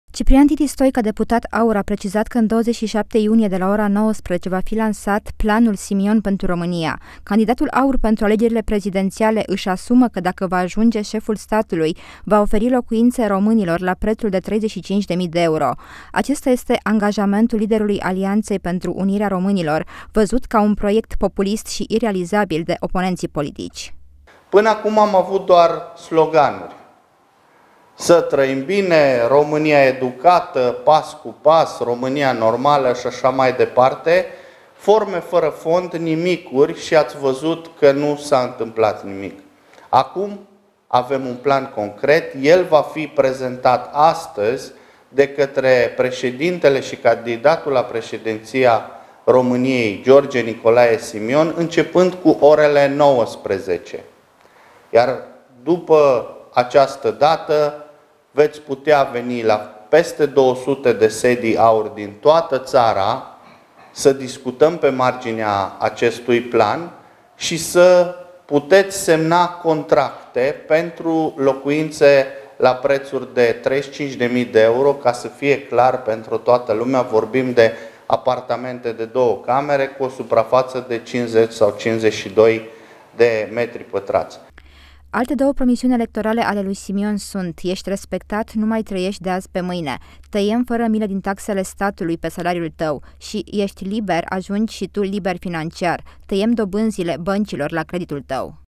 Ciprian Titi Stoica, deputat AUR, a precizat că în 27 iunie de la ora 19 va fi lansat Planul Simion pentru România. Candidatul AUR pentru alegerile prezidențiale își asumă că dacă va ajunge șeful statului, va oferi locuințe românilor la prețul de 35.000 de euro. Acesta este angajamentul liderului Alianței pentru Unirea Românilor, văzut ca un proiect populist și irealizabil de oponenții politici. Până acum am avut doar sloganuri. Să trăim bine, România educată, pas cu pas, România normală și așa mai departe, forme fără fond, nimicuri, și ați văzut că nu s-a întâmplat nimic. Acum avem un plan concret, el va fi prezentat astăzi de către președintele și candidatul la președinția României, George Nicolae Simion, începând cu orele 19. Iar după această dată veți putea veni la peste 200 de sedii AUR din toată țara să discutăm pe marginea acestui plan și să puteți semna contracte pentru locuințe la prețuri de 35.000 de euro, ca să fie clar pentru toată lumea. Vorbim de apartamente de 2 camere cu o suprafață de 50 sau 52 de metri pătrați. Alte două promisiuni electorale ale lui Simion sunt: ești respectat, nu mai trăiești de azi pe mâine, tăiem fără milă din taxele statului pe salariul tău și ești liber, ajungi și tu liber financiar, tăiem dobânzile băncilor la creditul tău.